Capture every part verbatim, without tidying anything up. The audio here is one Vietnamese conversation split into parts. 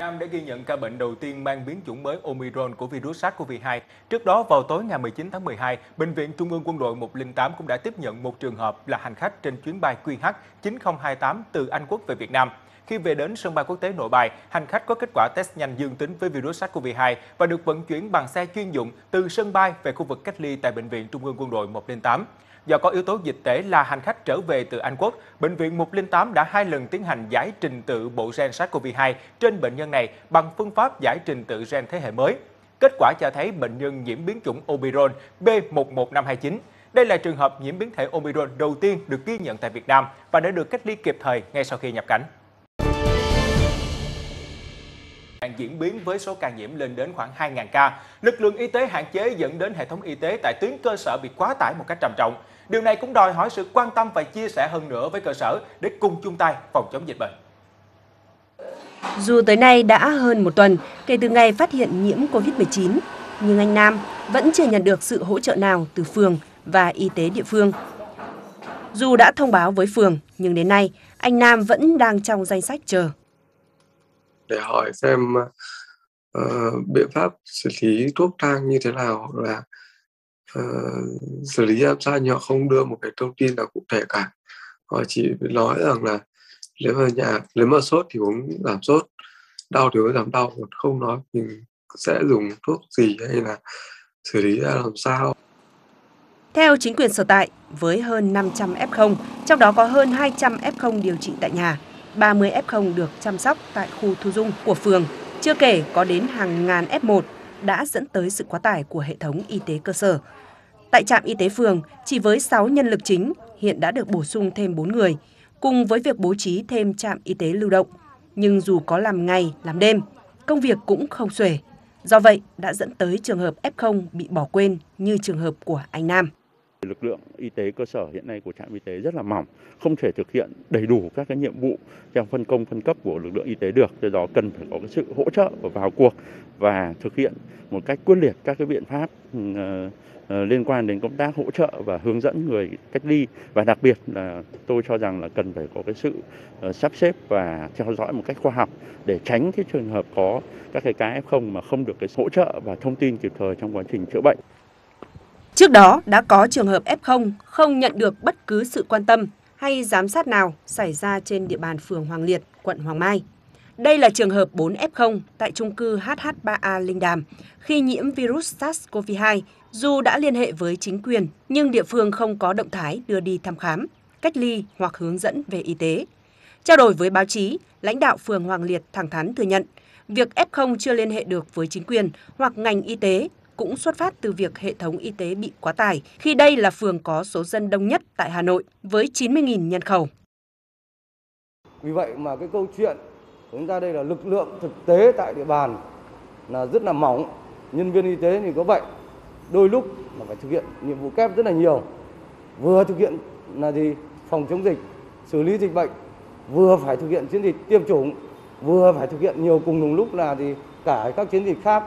Nam đã ghi nhận ca bệnh đầu tiên mang biến chủng mới Omicron của virus SARS-xê o vê hai. Trước đó, vào tối ngày mười chín tháng mười hai, Bệnh viện Trung ương Quân đội một không tám cũng đã tiếp nhận một trường hợp là hành khách trên chuyến bay Q H chín không hai tám từ Anh Quốc về Việt Nam. Khi về đến sân bay quốc tế Nội Bài, hành khách có kết quả test nhanh dương tính với virus SARS-xê o vê hai và được vận chuyển bằng xe chuyên dụng từ sân bay về khu vực cách ly tại Bệnh viện Trung ương Quân đội một không tám. Do có yếu tố dịch tễ là hành khách trở về từ Anh Quốc, Bệnh viện một không tám đã hai lần tiến hành giải trình tự bộ gen SARS-xê o vê hai trên bệnh nhân này bằng phương pháp giải trình tự gen thế hệ mới. Kết quả cho thấy bệnh nhân nhiễm biến chủng Omicron B một một năm hai chín. Đây là trường hợp nhiễm biến thể Omicron đầu tiên được ghi nhận tại Việt Nam và đã được cách ly kịp thời ngay sau khi nhập cảnh. Diễn biến với số ca nhiễm lên đến khoảng hai nghìn ca, lực lượng y tế hạn chế dẫn đến hệ thống y tế tại tuyến cơ sở bị quá tải một cách trầm trọng. Điều này cũng đòi hỏi sự quan tâm và chia sẻ hơn nữa với cơ sở để cùng chung tay phòng chống dịch bệnh. Dù tới nay đã hơn một tuần kể từ ngày phát hiện nhiễm Covid mười chín, nhưng anh Nam vẫn chưa nhận được sự hỗ trợ nào từ phường và y tế địa phương. Dù đã thông báo với phường, nhưng đến nay anh Nam vẫn đang trong danh sách chờ. Để hỏi xem uh, biện pháp xử lý thuốc thang như thế nào, hoặc là uh, xử lý làm sao nhưng họ không đưa một cái thông tin nào cụ thể cả. Họ chỉ nói rằng là nếu mà nhà nếu mà sốt thì uống giảm sốt, đau thì uống giảm đau, còn không nói mình sẽ dùng thuốc gì hay là xử lý ra làm sao. Theo chính quyền sở tại, với hơn năm trăm ép không, trong đó có hơn hai trăm ép không điều trị tại nhà, ba mươi ép không được chăm sóc tại khu thu dung của phường, chưa kể có đến hàng ngàn ép một đã dẫn tới sự quá tải của hệ thống y tế cơ sở. Tại trạm y tế phường, chỉ với sáu nhân lực chính, hiện đã được bổ sung thêm bốn người, cùng với việc bố trí thêm trạm y tế lưu động. Nhưng dù có làm ngày, làm đêm, công việc cũng không xuể. Do vậy, đã dẫn tới trường hợp ép không bị bỏ quên như trường hợp của anh Nam. Lực lượng y tế cơ sở hiện nay của trạm y tế rất là mỏng, không thể thực hiện đầy đủ các cái nhiệm vụ theo phân công phân cấp của lực lượng y tế được. Do đó cần phải có cái sự hỗ trợ và vào cuộc và thực hiện một cách quyết liệt các cái biện pháp uh, uh, liên quan đến công tác hỗ trợ và hướng dẫn người cách ly, và đặc biệt là tôi cho rằng là cần phải có cái sự uh, sắp xếp và theo dõi một cách khoa học để tránh cái trường hợp có các cái ca ép không mà không được cái hỗ trợ và thông tin kịp thời trong quá trình chữa bệnh. Trước đó đã có trường hợp ép không không nhận được bất cứ sự quan tâm hay giám sát nào xảy ra trên địa bàn phường Hoàng Liệt, quận Hoàng Mai. Đây là trường hợp bốn ép không tại chung cư H H ba A Linh Đàm khi nhiễm virus SARS-xê o vê hai. Dù đã liên hệ với chính quyền, nhưng địa phương không có động thái đưa đi thăm khám, cách ly hoặc hướng dẫn về y tế. Trao đổi với báo chí, lãnh đạo phường Hoàng Liệt thẳng thắn thừa nhận, việc ép không chưa liên hệ được với chính quyền hoặc ngành y tế cũng xuất phát từ việc hệ thống y tế bị quá tải, khi đây là phường có số dân đông nhất tại Hà Nội với chín mươi nghìn nhân khẩu. Vì vậy mà cái câu chuyện của chúng ta đây là lực lượng thực tế tại địa bàn là rất là mỏng, nhân viên y tế thì có vậy, đôi lúc mà phải thực hiện nhiệm vụ kép rất là nhiều, vừa thực hiện là gì phòng chống dịch, xử lý dịch bệnh, vừa phải thực hiện chiến dịch tiêm chủng, vừa phải thực hiện nhiều cùng một lúc là thì cả các chiến dịch khác.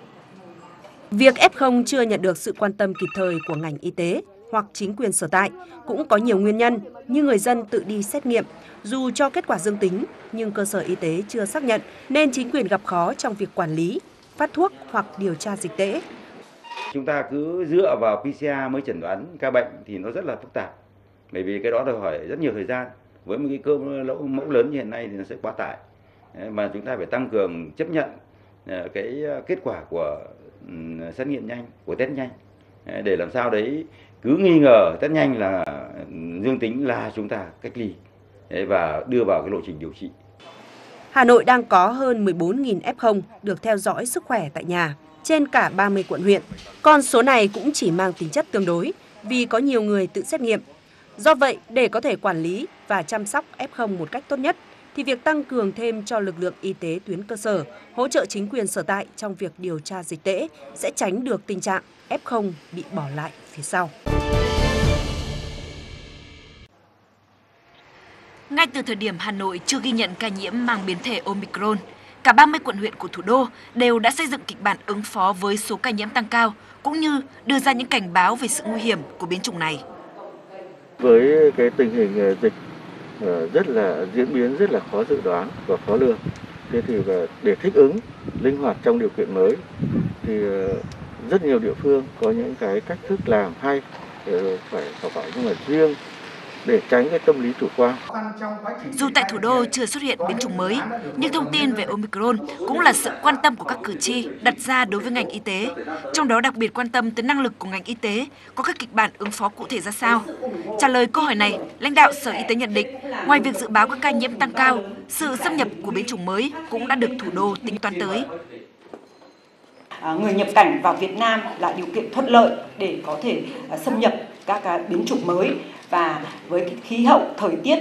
Việc ép không chưa nhận được sự quan tâm kịp thời của ngành y tế hoặc chính quyền sở tại cũng có nhiều nguyên nhân, như người dân tự đi xét nghiệm, dù cho kết quả dương tính nhưng cơ sở y tế chưa xác nhận nên chính quyền gặp khó trong việc quản lý, phát thuốc hoặc điều tra dịch tễ. Chúng ta cứ dựa vào pê xê rờ mới chẩn đoán ca bệnh thì nó rất là phức tạp, bởi vì cái đó đòi hỏi rất nhiều thời gian. Với một cái cơ mẫu lớn như hiện nay thì nó sẽ quá tải, mà chúng ta phải tăng cường chấp nhận cái kết quả của xét nghiệm nhanh, của test nhanh, để làm sao đấy cứ nghi ngờ test nhanh là dương tính là chúng ta cách ly và đưa vào cái lộ trình điều trị. Hà Nội đang có hơn mười bốn nghìn ép không được theo dõi sức khỏe tại nhà trên cả ba mươi quận huyện. Con số này cũng chỉ mang tính chất tương đối vì có nhiều người tự xét nghiệm. Do vậy, để có thể quản lý và chăm sóc ép không một cách tốt nhất, thì việc tăng cường thêm cho lực lượng y tế tuyến cơ sở, hỗ trợ chính quyền sở tại trong việc điều tra dịch tễ sẽ tránh được tình trạng ép không bị bỏ lại phía sau. Ngay từ thời điểm Hà Nội chưa ghi nhận ca nhiễm mang biến thể Omicron, cả ba mươi quận huyện của thủ đô đều đã xây dựng kịch bản ứng phó với số ca nhiễm tăng cao, cũng như đưa ra những cảnh báo về sự nguy hiểm của biến chủng này. Với cái tình hình dịch rất là diễn biến rất là khó dự đoán và khó lường, Thế thì để thích ứng linh hoạt trong điều kiện mới thì rất nhiều địa phương có những cái cách thức làm hay, phải phải nhưng mà riêng để tránh cái tâm lý chủ quan. Dù tại thủ đô chưa xuất hiện biến chủng mới, nhưng thông tin về Omicron cũng là sự quan tâm của các cử tri đặt ra đối với ngành y tế. Trong đó đặc biệt quan tâm tới năng lực của ngành y tế, có các kịch bản ứng phó cụ thể ra sao. Trả lời câu hỏi này, lãnh đạo Sở Y tế nhận định, ngoài việc dự báo các ca nhiễm tăng cao, sự xâm nhập của biến chủng mới cũng đã được thủ đô tính toán tới. Người nhập cảnh vào Việt Nam là điều kiện thuận lợi để có thể xâm nhập các biến chủng mới, và với cái khí hậu thời tiết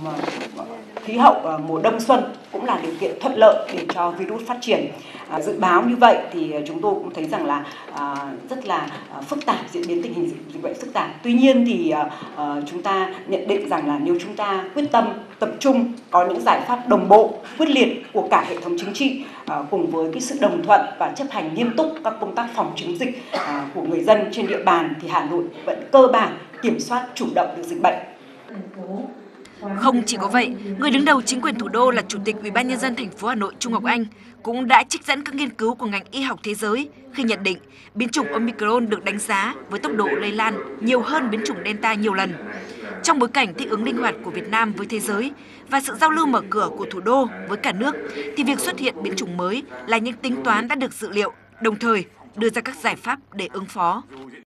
khí hậu mùa đông xuân cũng là điều kiện thuận lợi để cho virus phát triển. À, dự báo như vậy thì chúng tôi cũng thấy rằng là à, rất là à, phức tạp, diễn biến tình hình dịch, dịch bệnh phức tạp. Tuy nhiên thì à, à, chúng ta nhận định rằng là nếu chúng ta quyết tâm, tập trung, có những giải pháp đồng bộ, quyết liệt của cả hệ thống chính trị, à, cùng với cái sự đồng thuận và chấp hành nghiêm túc các công tác phòng chống dịch à, của người dân trên địa bàn, thì Hà Nội vẫn cơ bản kiểm soát chủ động được dịch bệnh. Không chỉ có vậy, người đứng đầu chính quyền thủ đô là Chủ tịch Ủy ban Nhân dân thành phố Hà Nội Trung Ngọc Anh cũng đã trích dẫn các nghiên cứu của ngành y học thế giới khi nhận định biến chủng Omicron được đánh giá với tốc độ lây lan nhiều hơn biến chủng Delta nhiều lần. Trong bối cảnh thích ứng linh hoạt của Việt Nam với thế giới và sự giao lưu mở cửa của thủ đô với cả nước, thì việc xuất hiện biến chủng mới là những tính toán đã được dự liệu, đồng thời đưa ra các giải pháp để ứng phó.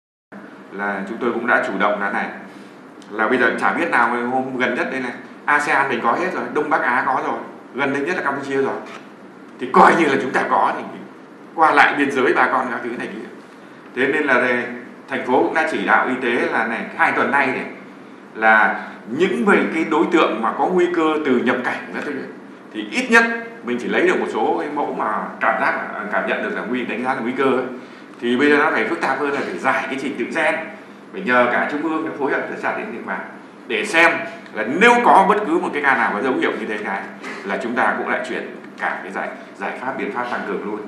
Là chúng tôi cũng đã chủ động là này, là bây giờ chả biết nào hôm gần nhất đây này, a sê an mình có hết rồi, Đông Bắc Á có rồi, gần đây nhất là Campuchia rồi, thì coi như là chúng ta có thì qua lại biên giới bà con các thứ này kia. Thế nên là đây, thành phố cũng đã chỉ đạo y tế là này, hai tuần nay này là những về cái đối tượng mà có nguy cơ từ nhập cảnh các thứ thì ít nhất mình chỉ lấy được một số cái mẫu mà cảm giác cảm nhận được là nguy đánh giá là nguy cơ ấy. Thì bây giờ nó phải phức tạp hơn, là phải giải cái trình tự gen, phải nhờ cả trung ương phối hợp rất chặt đến địa bàn để xem là nếu có bất cứ một cái ca nào có dấu hiệu như thế này là chúng ta cũng lại chuyển cả cái giải giải pháp biện pháp tăng cường luôn.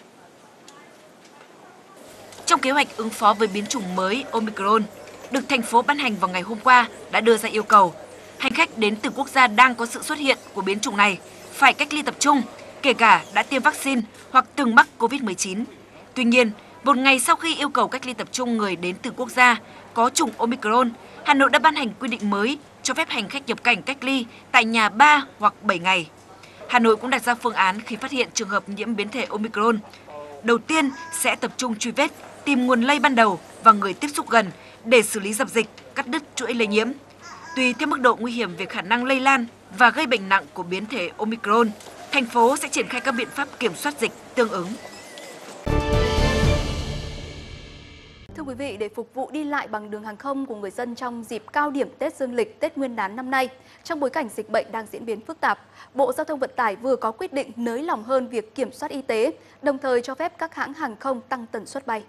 Trong kế hoạch ứng phó với biến chủng mới Omicron được thành phố ban hành vào ngày hôm qua đã đưa ra yêu cầu hành khách đến từ quốc gia đang có sự xuất hiện của biến chủng này phải cách ly tập trung, kể cả đã tiêm vaccine hoặc từng mắc covid mười chín. Tuy nhiên, một ngày sau khi yêu cầu cách ly tập trung người đến từ quốc gia có chủng Omicron, Hà Nội đã ban hành quy định mới cho phép hành khách nhập cảnh cách ly tại nhà ba hoặc bảy ngày. Hà Nội cũng đặt ra phương án khi phát hiện trường hợp nhiễm biến thể Omicron. Đầu tiên sẽ tập trung truy vết, tìm nguồn lây ban đầu và người tiếp xúc gần để xử lý dập dịch, cắt đứt chuỗi lây nhiễm. Tùy theo mức độ nguy hiểm về khả năng lây lan và gây bệnh nặng của biến thể Omicron, thành phố sẽ triển khai các biện pháp kiểm soát dịch tương ứng. Thưa quý vị, để phục vụ đi lại bằng đường hàng không của người dân trong dịp cao điểm Tết Dương lịch, Tết Nguyên đán năm nay, trong bối cảnh dịch bệnh đang diễn biến phức tạp, Bộ Giao thông Vận tải vừa có quyết định nới lỏng hơn việc kiểm soát y tế, đồng thời cho phép các hãng hàng không tăng tần suất bay.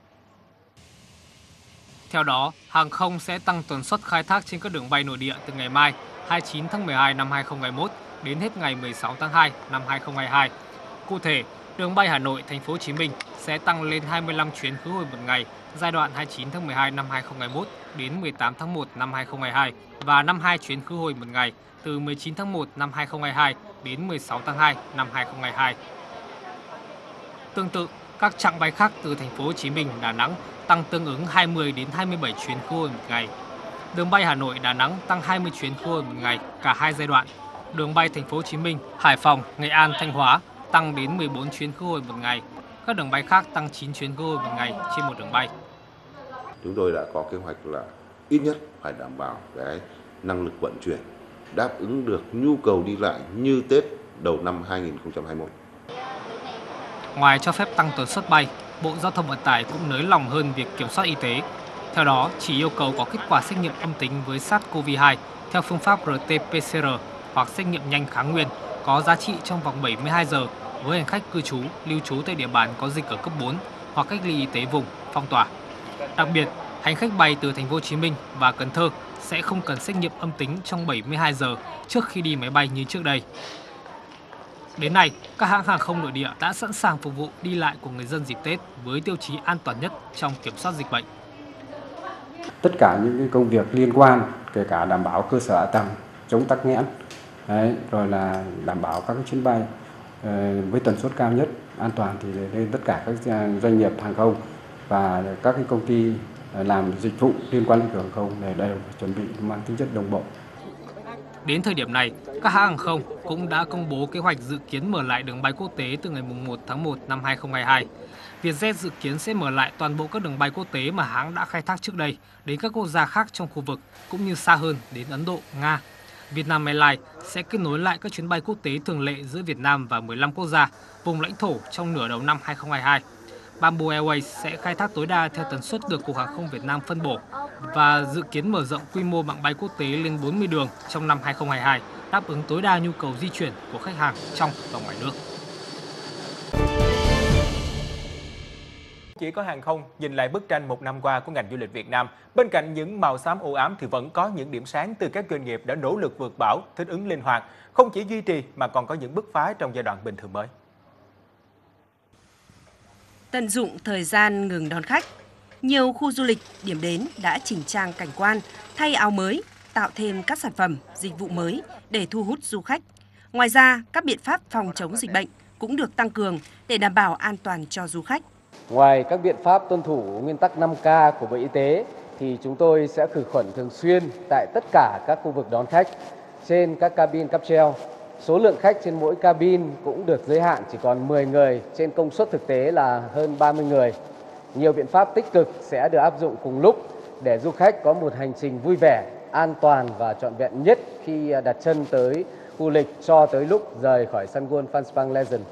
Theo đó, hàng không sẽ tăng tần suất khai thác trên các đường bay nội địa từ ngày mai hai mươi chín tháng mười hai năm hai nghìn không trăm hai mươi mốt đến hết ngày mười sáu tháng hai năm hai nghìn không trăm hai mươi hai. Cụ thể, đường bay Hà Nội Thành phố Hồ Chí Minh sẽ tăng lên hai mươi lăm chuyến khứ hồi một ngày giai đoạn hai mươi chín tháng mười hai năm hai nghìn không trăm hai mươi mốt đến mười tám tháng một năm hai nghìn không trăm hai mươi hai và năm mươi hai chuyến khứ hồi một ngày từ mười chín tháng một năm hai nghìn không trăm hai mươi hai đến mười sáu tháng hai năm hai nghìn không trăm hai mươi hai. Tương tự, các chặng bay khác từ Thành phố Hồ Chí Minh, Đà Nẵng tăng tương ứng hai mươi đến hai mươi bảy chuyến khứ hồi một ngày. Đường bay Hà Nội Đà Nẵng tăng hai mươi chuyến khứ hồi một ngày cả hai giai đoạn. Đường bay Thành phố Hồ Chí Minh, Hải Phòng, Nghệ An, Thanh Hóa tăng đến mười bốn chuyến khứ hồi một ngày. Các đường bay khác tăng chín chuyến khứ hồi một ngày trên một đường bay. Chúng tôi đã có kế hoạch là ít nhất phải đảm bảo cái năng lực vận chuyển đáp ứng được nhu cầu đi lại như Tết đầu năm hai nghìn không trăm hai mươi mốt. Ngoài cho phép tăng tần suất bay, Bộ Giao thông Vận tải cũng nới lỏng hơn việc kiểm soát y tế. Theo đó, chỉ yêu cầu có kết quả xét nghiệm âm tính với SARS-xê o vê hai theo phương pháp rờ tê pê xê rờ hoặc xét nghiệm nhanh kháng nguyên có giá trị trong vòng bảy mươi hai giờ với hành khách cư trú, lưu trú tại địa bàn có dịch ở cấp bốn hoặc cách ly y tế vùng phong tỏa. Đặc biệt, hành khách bay từ Thành phố Hồ Chí Minh và Cần Thơ sẽ không cần xét nghiệm âm tính trong bảy mươi hai giờ trước khi đi máy bay như trước đây. Đến nay, các hãng hàng không nội địa đã sẵn sàng phục vụ đi lại của người dân dịp Tết với tiêu chí an toàn nhất trong kiểm soát dịch bệnh. Tất cả những cái công việc liên quan, kể cả đảm bảo cơ sở hạ tầng, chống tắc nghẽn, đấy, rồi là đảm bảo các cái chuyến bay với tần suất cao nhất, an toàn thì lên tất cả các doanh nghiệp hàng không và các cái công ty làm dịch vụ liên quan đến hàng không để đều chuẩn bị mang tính chất đồng bộ. Đến thời điểm này, các hãng hàng không cũng đã công bố kế hoạch dự kiến mở lại đường bay quốc tế từ ngày mùng một tháng một năm hai nghìn không trăm hai mươi hai. Vietjet dự kiến sẽ mở lại toàn bộ các đường bay quốc tế mà hãng đã khai thác trước đây đến các quốc gia khác trong khu vực cũng như xa hơn đến Ấn Độ, Nga. Vietnam Airlines sẽ kết nối lại các chuyến bay quốc tế thường lệ giữa Việt Nam và mười lăm quốc gia, vùng lãnh thổ trong nửa đầu năm hai nghìn không trăm hai mươi hai. Bamboo Airways sẽ khai thác tối đa theo tần suất được Cục Hàng không Việt Nam phân bổ và dự kiến mở rộng quy mô mạng bay quốc tế lên bốn mươi đường trong năm hai nghìn không trăm hai mươi hai, đáp ứng tối đa nhu cầu di chuyển của khách hàng trong và ngoài nước. Chỉ có hàng không, nhìn lại bức tranh một năm qua của ngành du lịch Việt Nam, bên cạnh những màu xám u ám thì vẫn có những điểm sáng từ các doanh nghiệp đã nỗ lực vượt bão, thích ứng linh hoạt, không chỉ duy trì mà còn có những bứt phá trong giai đoạn bình thường mới. Tận dụng thời gian ngừng đón khách, nhiều khu du lịch, điểm đến đã chỉnh trang cảnh quan, thay áo mới, tạo thêm các sản phẩm, dịch vụ mới để thu hút du khách. Ngoài ra, các biện pháp phòng chống dịch bệnh cũng được tăng cường để đảm bảo an toàn cho du khách. Ngoài các biện pháp tuân thủ nguyên tắc năm K của Bộ Y tế, thì chúng tôi sẽ khử khuẩn thường xuyên tại tất cả các khu vực đón khách, trên các cabin cáp treo. Số lượng khách trên mỗi cabin cũng được giới hạn chỉ còn mười người, trên công suất thực tế là hơn ba mươi người. Nhiều biện pháp tích cực sẽ được áp dụng cùng lúc để du khách có một hành trình vui vẻ, an toàn và trọn vẹn nhất khi đặt chân tới khu lịch cho tới lúc rời khỏi Sun World Phan Xipang Legend.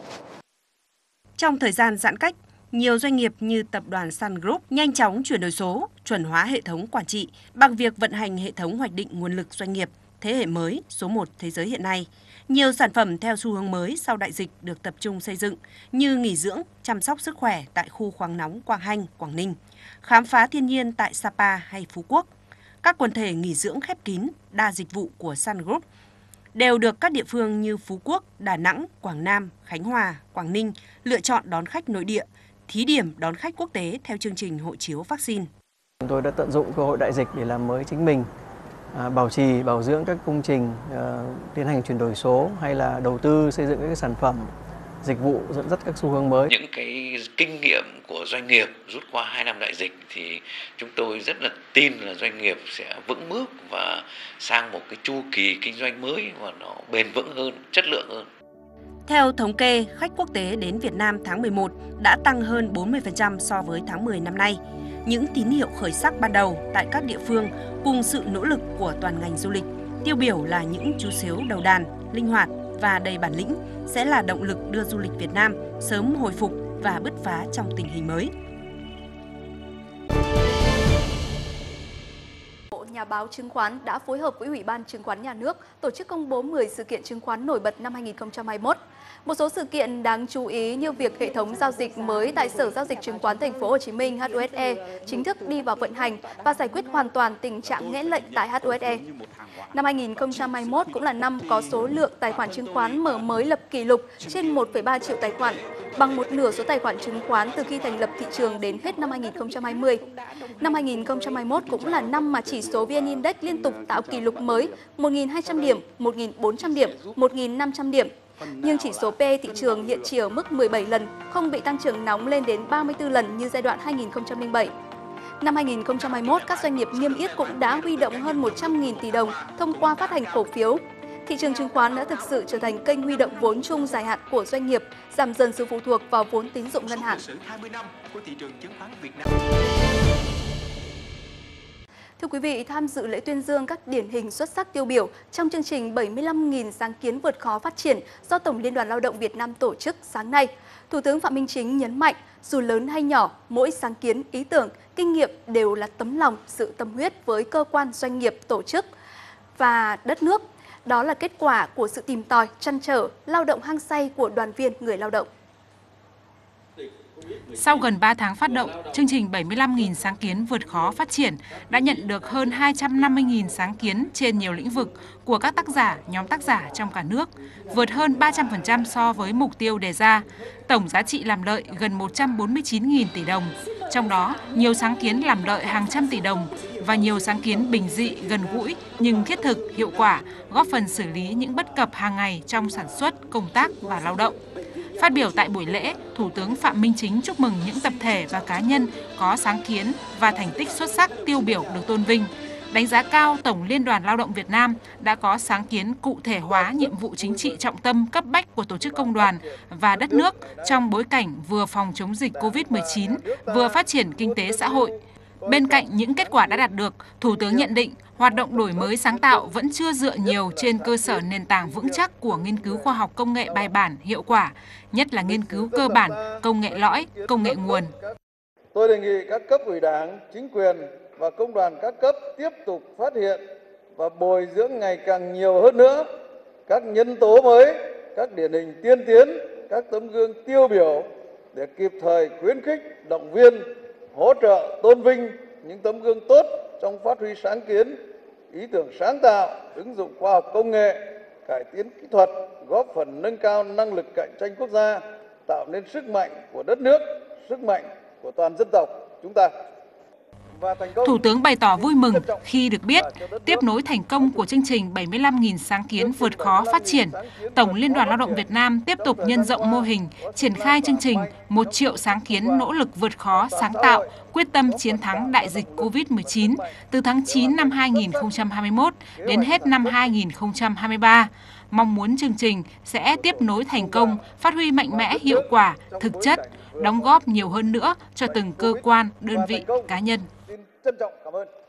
Trong thời gian giãn cách, nhiều doanh nghiệp như tập đoàn Sun Group nhanh chóng chuyển đổi số, chuẩn hóa hệ thống quản trị bằng việc vận hành hệ thống hoạch định nguồn lực doanh nghiệp thế hệ mới số một thế giới hiện nay. Nhiều sản phẩm theo xu hướng mới sau đại dịch được tập trung xây dựng như nghỉ dưỡng, chăm sóc sức khỏe tại khu khoáng nóng Quang Hanh, Quảng Ninh, khám phá thiên nhiên tại Sapa hay Phú Quốc. Các quần thể nghỉ dưỡng khép kín, đa dịch vụ của Sun Group đều được các địa phương như Phú Quốc, Đà Nẵng, Quảng Nam, Khánh Hòa, Quảng Ninh lựa chọn đón khách nội địa, thí điểm đón khách quốc tế theo chương trình hộ chiếu vaccine. Chúng tôi đã tận dụng cơ hội đại dịch để làm mới chính mình, à, bảo trì, bảo dưỡng các công trình, à, tiến hành chuyển đổi số hay là đầu tư xây dựng các sản phẩm, dịch vụ dẫn dắt các xu hướng mới. Những cái kinh nghiệm của doanh nghiệp rút qua hai năm đại dịch thì chúng tôi rất là tin là doanh nghiệp sẽ vững bước và sang một cái chu kỳ kinh doanh mới và nó bền vững hơn, chất lượng hơn. Theo thống kê, khách quốc tế đến Việt Nam tháng mười một đã tăng hơn bốn mươi phần trăm so với tháng mười năm nay. Những tín hiệu khởi sắc ban đầu tại các địa phương cùng sự nỗ lực của toàn ngành du lịch, tiêu biểu là những chú sếu đầu đàn, linh hoạt và đầy bản lĩnh sẽ là động lực đưa du lịch Việt Nam sớm hồi phục và bứt phá trong tình hình mới. Nhà báo chứng khoán đã phối hợp với Ủy ban Chứng khoán Nhà nước tổ chức công bố mười sự kiện chứng khoán nổi bật năm hai nghìn không trăm hai mươi mốt. Một số sự kiện đáng chú ý như việc hệ thống giao dịch mới tại Sở Giao dịch Chứng khoán Thành phố Hồ Chí Minh H U S E chính thức đi vào vận hành và giải quyết hoàn toàn tình trạng nghẽn lệnh tại H U S E. Năm hai nghìn không trăm hai mươi mốt cũng là năm có số lượng tài khoản chứng khoán mở mới lập kỷ lục trên một phẩy ba triệu tài khoản, bằng một nửa số tài khoản chứng khoán từ khi thành lập thị trường đến hết năm hai nghìn không trăm hai mươi. Năm hai nghìn không trăm hai mươi mốt cũng là năm mà chỉ số V N Index liên tục tạo kỷ lục mới một nghìn hai trăm điểm, một nghìn bốn trăm điểm, một nghìn năm trăm điểm. Nhưng chỉ số P E thị trường hiện chỉ ở mức mười bảy lần, không bị tăng trưởng nóng lên đến ba mươi tư lần như giai đoạn hai nghìn không trăm lẻ bảy. Năm hai nghìn không trăm hai mươi mốt, các doanh nghiệp niêm yết cũng đã huy động hơn một trăm nghìn tỷ đồng thông qua phát hành cổ phiếu. Thị trường chứng khoán đã thực sự trở thành kênh huy động vốn chung dài hạn của doanh nghiệp, giảm dần sự phụ thuộc vào vốn tín dụng ngân hàng. Thưa quý vị, tham dự lễ tuyên dương các điển hình xuất sắc tiêu biểu trong chương trình bảy mươi lăm nghìn sáng kiến vượt khó phát triển do Tổng Liên đoàn Lao động Việt Nam tổ chức sáng nay, Thủ tướng Phạm Minh Chính nhấn mạnh, dù lớn hay nhỏ, mỗi sáng kiến, ý tưởng, kinh nghiệm đều là tấm lòng, sự tâm huyết với cơ quan, doanh nghiệp, tổ chức và đất nước. Đó là kết quả của sự tìm tòi, trăn trở, lao động hăng say của đoàn viên người lao động. Sau gần ba tháng phát động, chương trình bảy mươi lăm nghìn sáng kiến vượt khó phát triển đã nhận được hơn hai trăm năm mươi nghìn sáng kiến trên nhiều lĩnh vực của các tác giả, nhóm tác giả trong cả nước, vượt hơn ba trăm phần trăm so với mục tiêu đề ra. Tổng giá trị làm lợi gần một trăm bốn mươi chín nghìn tỷ đồng, Trong đó, nhiều sáng kiến làm lợi hàng trăm tỷ đồng và nhiều sáng kiến bình dị, gần gũi nhưng thiết thực, hiệu quả, góp phần xử lý những bất cập hàng ngày trong sản xuất, công tác và lao động. Phát biểu tại buổi lễ, Thủ tướng Phạm Minh Chính chúc mừng những tập thể và cá nhân có sáng kiến và thành tích xuất sắc tiêu biểu được tôn vinh. Đánh giá cao Tổng Liên đoàn Lao động Việt Nam đã có sáng kiến cụ thể hóa nhiệm vụ chính trị trọng tâm cấp bách của tổ chức công đoàn và đất nước trong bối cảnh vừa phòng chống dịch Covid mười chín, vừa phát triển kinh tế xã hội. Bên cạnh những kết quả đã đạt được, Thủ tướng nhận định hoạt động đổi mới sáng tạo vẫn chưa dựa nhiều trên cơ sở nền tảng vững chắc của nghiên cứu khoa học công nghệ bài bản, hiệu quả, nhất là nghiên cứu cơ bản, công nghệ lõi, công nghệ nguồn. Tôi đề nghị các cấp ủy Đảng, chính quyền và công đoàn các cấp tiếp tục phát hiện và bồi dưỡng ngày càng nhiều hơn nữa các nhân tố mới, các điển hình tiên tiến, các tấm gương tiêu biểu để kịp thời khuyến khích, động viên, hỗ trợ, tôn vinh những tấm gương tốt trong phát huy sáng kiến, ý tưởng sáng tạo, ứng dụng khoa học công nghệ, cải tiến kỹ thuật, góp phần nâng cao năng lực cạnh tranh quốc gia, tạo nên sức mạnh của đất nước, sức mạnh của toàn dân tộc chúng ta. Thủ tướng bày tỏ vui mừng khi được biết, tiếp nối thành công của chương trình bảy mươi lăm nghìn sáng kiến vượt khó phát triển, Tổng Liên đoàn Lao động Việt Nam tiếp tục nhân rộng mô hình, triển khai chương trình một triệu sáng kiến nỗ lực vượt khó sáng tạo, quyết tâm chiến thắng đại dịch Covid mười chín từ tháng chín năm hai nghìn không trăm hai mươi mốt đến hết năm hai nghìn không trăm hai mươi ba. Mong muốn chương trình sẽ tiếp nối thành công, phát huy mạnh mẽ, hiệu quả, thực chất, đóng góp nhiều hơn nữa cho từng cơ quan, đơn vị, cá nhân. Trân trọng cảm ơn.